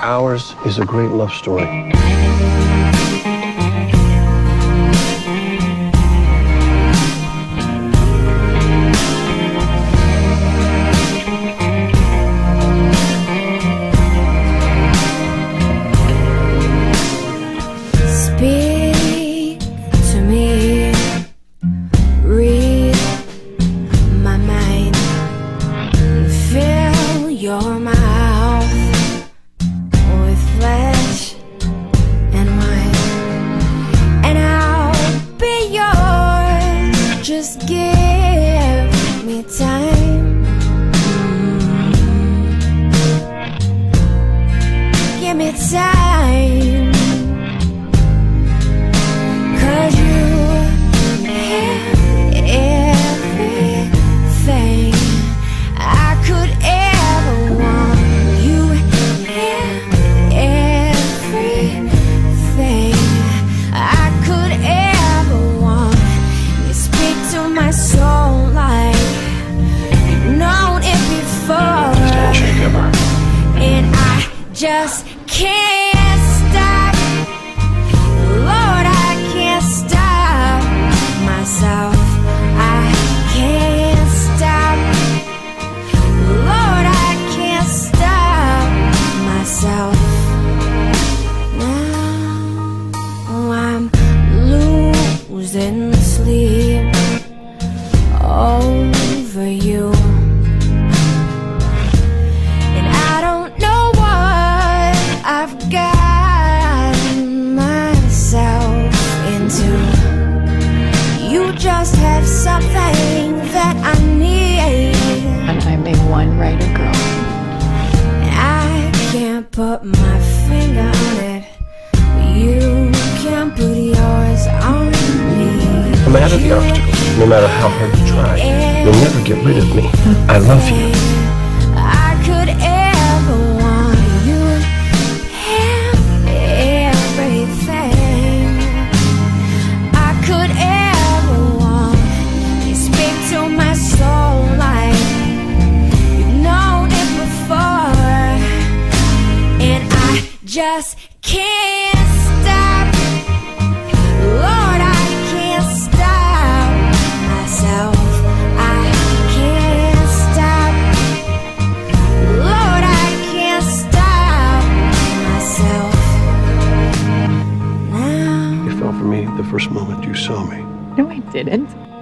Ours is a great love story. Speak to me, read my mind, fill your mouth with flesh and wine, and I'll be yours. Just give me time. Give me time. 'Cause you have everything I could ever want. You have everything I could ever want. You speak to my soul like you've known it before. Stand shake ever. And I just can't stop. Lord, I can't stop myself. I can't stop. Lord, I can't stop myself. Now I'm losing sleep over you, and I don't know what I've gotten myself into. You just have something that I need, And I'm a one-writer girl. and I can't put my finger on it, but you can put yours on me. No matter the obstacles, no matter how hard you try, you'll never get rid of me. I love you. I could ever want. You have everything I could ever want. You speak to my soul like you've known it before, and I just can't stop. Lord, I can't stop myself. I can't stop. Lord, I can't stop myself. Now You fell for me the first moment you saw me. No, I didn't.